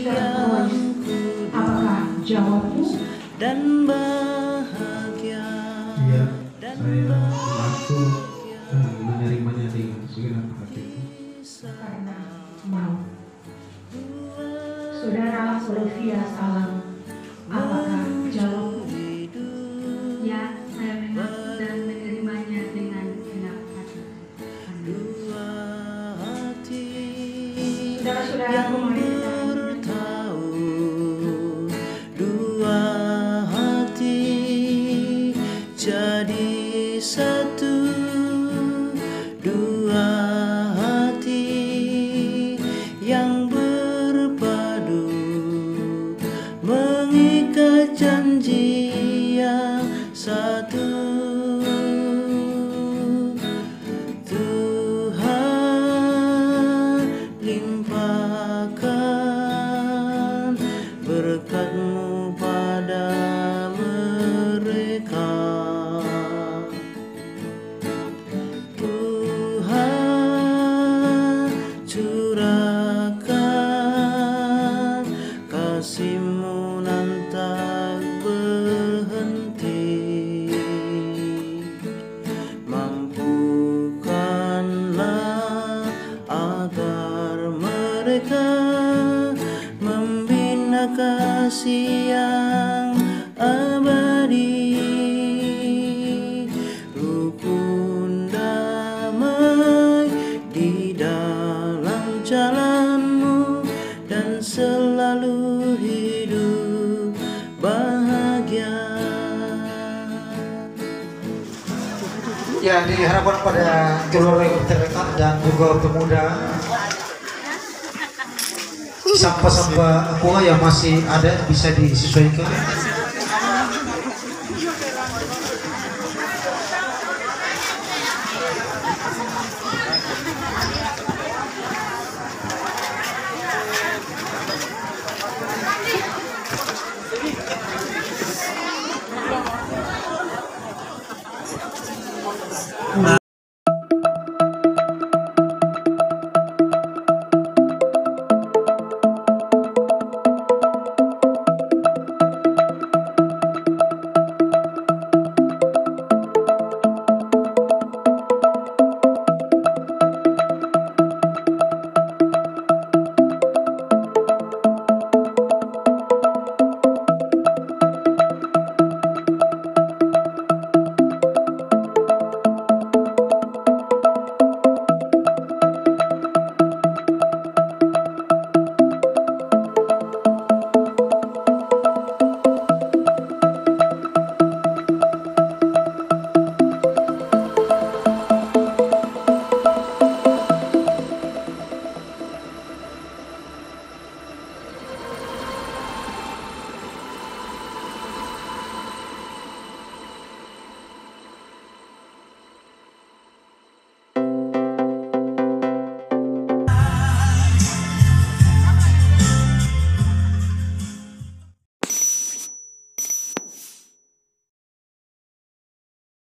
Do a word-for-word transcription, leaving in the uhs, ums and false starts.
Peter Royce. Apakah jawabmu? Dan bahagia. Iya, saya mengaku dan menerimanya dengan segenap hatiku. Karena mau. Saudara Olivia Salam, apakah jawabmu? Ya, saya mengaku dan menerimanya dengan genap hati. Amin. Saudara-saudaraku, mari kita Bertahu dua hati jadi satu, dua hati yang berpadu mengikat janji yang satu. Tuhan limpahkan berkat-Mu pada mereka. Tuhan curahkan kasih-Mu nan tak berhenti. Mampukanlah agar mereka membina kasih yang abadi, rukun damai di dalam jalan-Mu, dan selalu hidup bahagia. Ya, diharapkan pada keluarga terdekat dan juga pemuda, sampah-sampah aqua yang masih ada bisa disesuaikan.